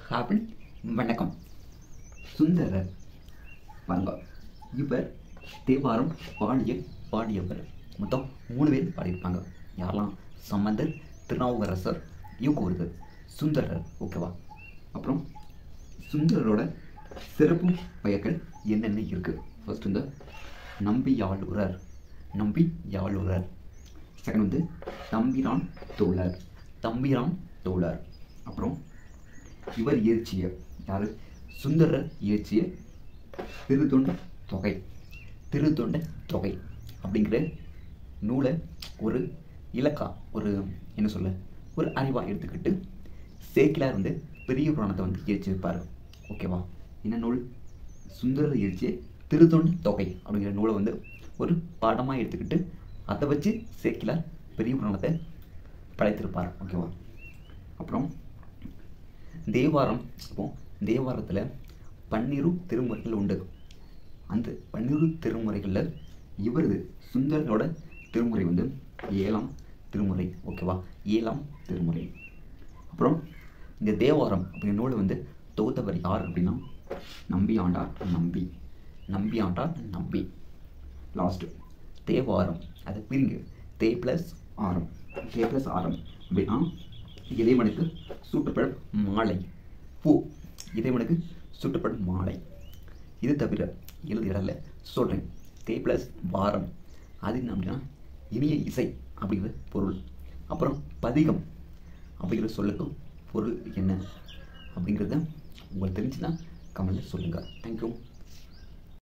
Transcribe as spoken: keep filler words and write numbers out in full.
ஹாப்பிள் வணக்கம். சுந்தரர் வாங்க. இவர் தேவாரம் பாடிய பாடியவர் மொத்தம் மூணு பேர் பாடியிருப்பாங்க. யாரெல்லாம்? சம்பந்தர், திருநாவுக்கரசர், இவங்க ஒருத்தர் சுந்தரர். ஓகேவா? அப்புறம் சுந்தரரோட சிறப்பு பெயர்கள் என்னென்ன இருக்குது? ஃபர்ஸ்ட் வந்து நம்பி யாழுரர், நம்பி யாழுரர். செகண்ட் வந்து தம்பிரான் தோழர், தம்பிரான் தோழர். அப்புறம் இவர் இயற்றிய, யார்? சுந்தரர் இயற்றிய திருத்தொண்ட தொகை, திருத்தொண்ட தொகை அப்படிங்கிற நூலை ஒரு இலக்கா, ஒரு என்ன சொல்ல, ஒரு அறிவாக எடுத்துக்கிட்டு சேக்கிலார் வந்து பெரிய புராணத்தை வந்து இயற்றியிருப்பார். ஓகேவா? என்ன நூல்? சுந்தரர் இயற்றிய திருத்தொண்ட தொகை அப்படிங்கிற நூலை வந்து ஒரு பாடமாக எடுத்துக்கிட்டு அதை வச்சு சேக்கிலார் பெரிய புராணத்தை படைத்திருப்பார். ஓகேவா? அப்புறம் தேவாரம். இப்போ தேவாரத்தில் பன்னிரு திருமுறைகள் உண்டு. அந்த பன்னிரு திருமுறைகளில் இவரது சுந்தரனோட திருமுறை வந்து ஏழாம் திருமுறை. ஓகேவா? ஏழாம் திருமுறை. அப்புறம் இந்த தேவாரம் அப்படிங்கிற நூலை வந்து தொகுத்தவர் யார் அப்படின்னா நம்பி ஆண்டார் நம்பி, நம்பி ஆண்டார் நம்பி. லாஸ்ட் தேவாரம், அதை பிரிங்க. தே பிளஸ் ஆரம், தே பிளஸ் ஆரம் அப்படின்னா இறைவனுக்கு சூட்டப்படும் மாலை, பூ, இறைவனுக்கு சூட்டப்படும் மாலை. இது தவிர எழுது இடல சொல்கிறேன். தே பிளஸ் வாரம், அது என்ன அப்படின்னா இனிய இசை அப்படிங்கிற பொருள். அப்புறம் பதிகம் அப்படிங்கிற சொல்லுக்கு பொருள் என்ன அப்படிங்கிறத உங்களுக்கு தெரிஞ்சுன்னா கமெண்ட்டில் சொல்லுங்கள். தேங்க்யூ.